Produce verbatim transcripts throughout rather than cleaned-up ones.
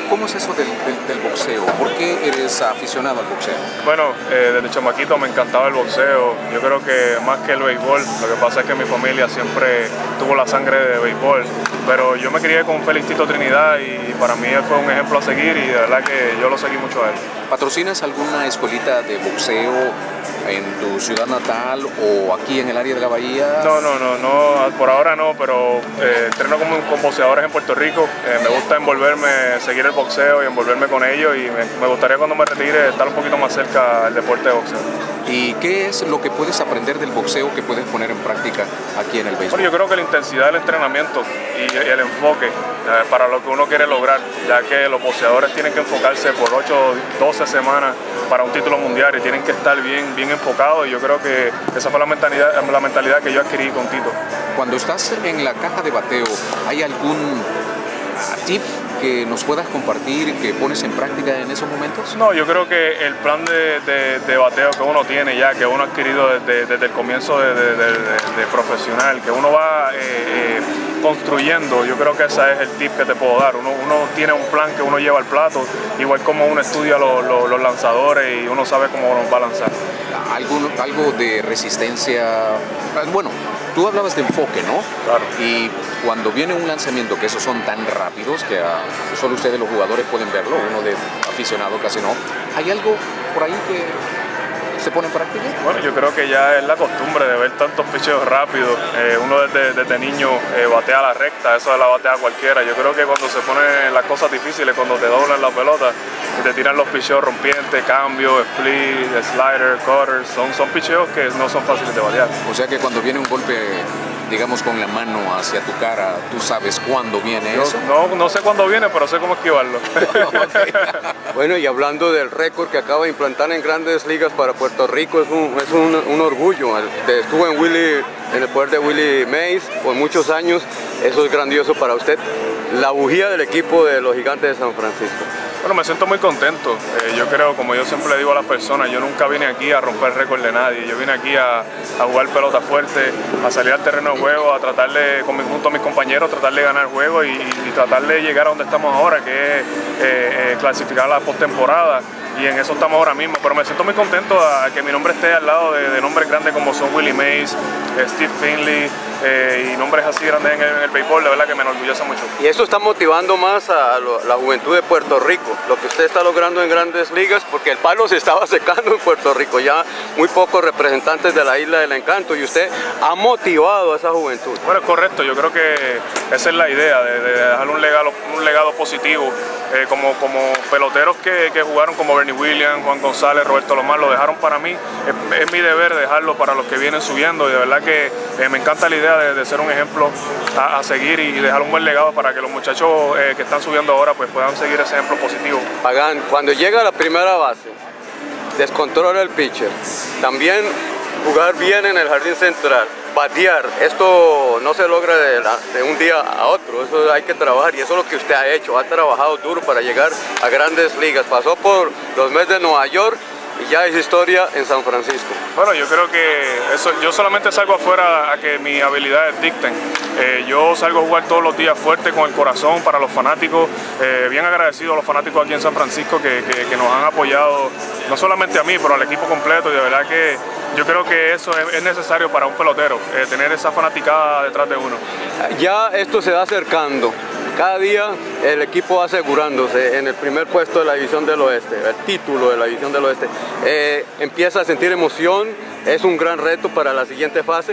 ¿cómo es eso del, del, del boxeo? ¿Por qué eres aficionado al boxeo? Bueno, eh, desde chamaquito me encantaba el boxeo. Yo creo que más que el béisbol, lo que pasa es que mi familia siempre tuvo la sangre de béisbol. Pero yo me crié con Félix Tito Trinidad y para mí él fue un ejemplo a seguir y de verdad que yo lo seguí mucho a él. ¿Patrocinas alguna escuelita de boxeo en tu ciudad natal o aquí en el área de la Bahía? No, no, no, no por ahora no, pero eh, entreno como con boxeadores en Puerto Rico. Eh, me gusta envolverme, seguir el boxeo y envolverme con ellos y me, me gustaría cuando me retire estar un poquito más cerca del deporte de boxeo. ¿Y qué es lo que puedes aprender del boxeo que puedes poner en práctica aquí en el béisbol? Bueno, yo creo que la intensidad del entrenamiento y, y el enfoque eh, para lo que uno quiere lograr, ya que los boxeadores tienen que enfocarse por ocho, doce semanas para un título mundial y tienen que estar bien, bien enfocados y yo creo que esa fue la mentalidad, la mentalidad que yo adquirí con Tito. Cuando estás en la caja de bateo, ¿hay algún tip que nos puedas compartir, que pones en práctica en esos momentos? No, yo creo que el plan de, de, de bateo que uno tiene ya, que uno ha adquirido desde, desde el comienzo de, de, de, de, de profesional, que uno va eh, eh, construyendo, yo creo que ese es el tip que te puedo dar. Uno, uno tiene un plan que uno lleva al plato, igual como uno estudia los, los, los lanzadores y uno sabe cómo va a lanzar. ¿Algún, algo de resistencia? Bueno, tú hablabas de enfoque, ¿no? Claro. Y cuando viene un lanzamiento, que esos son tan rápidos que uh, solo ustedes los jugadores pueden verlo, uno de aficionado casi no, ¿hay algo por ahí que se pone en práctica? Bueno, yo creo que ya es la costumbre de ver tantos picheos rápidos. Eh, uno desde, desde niño eh, batea la recta, eso de la batea cualquiera. Yo creo que cuando se ponen las cosas difíciles, cuando te doblan la pelota y te tiran los picheos rompientes, cambio, split, slider, cutter, son, son picheos que no son fáciles de batear. O sea que cuando viene un golpe, digamos con la mano hacia tu cara, ¿tú sabes cuándo viene Yo, eso? No, no sé cuándo viene, pero sé cómo esquivarlo. Okay. Bueno, y hablando del récord que acaba de implantar en Grandes Ligas para Puerto Rico, es un, es un, un orgullo. Estuvo en, Willie, en el poder de Willie Mays por muchos años, eso es grandioso para usted. La bujía del equipo de los Gigantes de San Francisco. Bueno, me siento muy contento. Eh, yo creo, como yo siempre le digo a las personas, yo nunca vine aquí a romper récord de nadie. Yo vine aquí a, a jugar pelota fuerte, a salir al terreno de juego, a tratar de, con, junto a mis compañeros, tratar de ganar el juego y, y tratar de llegar a donde estamos ahora, que es eh, eh, clasificar la postemporada. Y en eso estamos ahora mismo, pero me siento muy contento a que mi nombre esté al lado de, de nombres grandes como son Willie Mays, eh, Steve Finley eh, y nombres así grandes en el, en el béisbol, de verdad que me enorgullece mucho. Y eso está motivando más a lo, la juventud de Puerto Rico, lo que usted está logrando en Grandes Ligas, porque el palo se estaba secando en Puerto Rico, ya muy pocos representantes de la Isla del Encanto y usted ha motivado a esa juventud. Bueno, es correcto, yo creo que esa es la idea, de, de dejar un legado, un legado positivo. Eh, como, como peloteros que, que jugaron como Bernie Williams, Juan González, Roberto Lomar, lo dejaron para mí. Es, es mi deber dejarlo para los que vienen subiendo y de verdad que eh, me encanta la idea de, de ser un ejemplo a, a seguir y dejar un buen legado para que los muchachos eh, que están subiendo ahora pues puedan seguir ese ejemplo positivo. Pagán, cuando llega a la primera base, descontrola el pitcher, también jugar bien en el jardín central, batear, esto no se logra de, la, de un día a otro, eso hay que trabajar y eso es lo que usted ha hecho, ha trabajado duro para llegar a Grandes Ligas, pasó por los Mets de Nueva York y ya es historia en San Francisco. Bueno, yo creo que eso, yo solamente salgo afuera a que mis habilidades dicten. Eh, yo salgo a jugar todos los días fuerte con el corazón para los fanáticos, eh, bien agradecido a los fanáticos aquí en San Francisco que, que, que nos han apoyado, no solamente a mí, pero al equipo completo y de verdad que yo creo que eso es, es necesario para un pelotero, eh, tener esa fanaticada detrás de uno. Ya esto se va acercando. Cada día el equipo va asegurándose en el primer puesto de la División del Oeste, el título de la División del Oeste. Eh, empieza a sentir emoción, es un gran reto para la siguiente fase.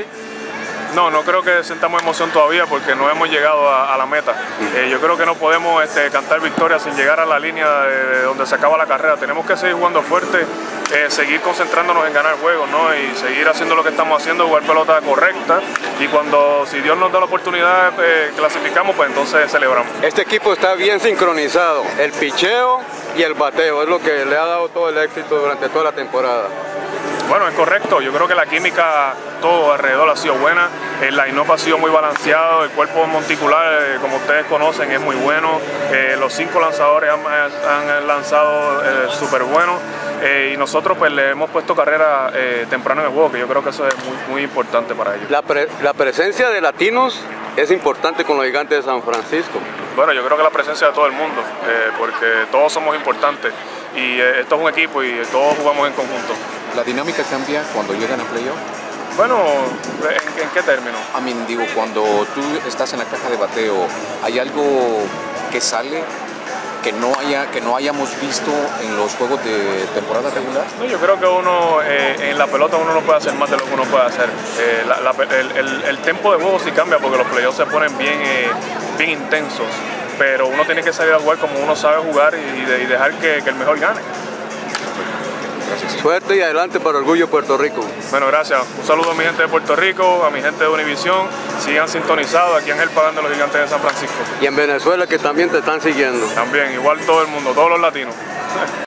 No, no creo que sentamos emoción todavía porque no hemos llegado a, a la meta. Eh, yo creo que no podemos este, cantar victoria sin llegar a la línea de, de donde se acaba la carrera. Tenemos que seguir jugando fuerte, eh, seguir concentrándonos en ganar juegos, ¿no? Y seguir haciendo lo que estamos haciendo, jugar pelota correcta. Y cuando, si Dios nos da la oportunidad, eh, clasificamos, pues entonces celebramos. Este equipo está bien sincronizado, el picheo y el bateo, es lo que le ha dado todo el éxito durante toda la temporada. Bueno, es correcto, yo creo que la química todo alrededor ha sido buena, el line-up ha sido muy balanceado, el cuerpo monticular, eh, como ustedes conocen, es muy bueno, eh, los cinco lanzadores han, han lanzado eh, súper buenos eh, y nosotros pues le hemos puesto carrera eh, temprano en el juego, que yo creo que eso es muy, muy importante para ellos. La, pre la presencia de latinos es importante con los Gigantes de San Francisco. Bueno, yo creo que la presencia de todo el mundo, eh, porque todos somos importantes y eh, esto es un equipo y todos jugamos en conjunto. ¿La dinámica cambia cuando llegan a playoff? Bueno, ¿en, en qué término? I mean, digo, cuando tú estás en la caja de bateo, ¿hay algo que sale que no haya que no hayamos visto en los juegos de temporada regular? No, yo creo que uno eh, en la pelota uno no puede hacer más de lo que uno puede hacer. Eh, la, la, el, el, el tempo de juego sí cambia porque los playoffs se ponen bien, eh, bien intensos, pero uno tiene que salir a jugar como uno sabe jugar y, de, y dejar que, que el mejor gane. Gracias. Suerte y adelante para Orgullo Puerto Rico. Bueno, gracias. Un saludo a mi gente de Puerto Rico, a mi gente de Univisión. Sigan sintonizados aquí en El Pagán de los Gigantes de San Francisco. Y en Venezuela, que también te están siguiendo. También, igual todo el mundo, todos los latinos.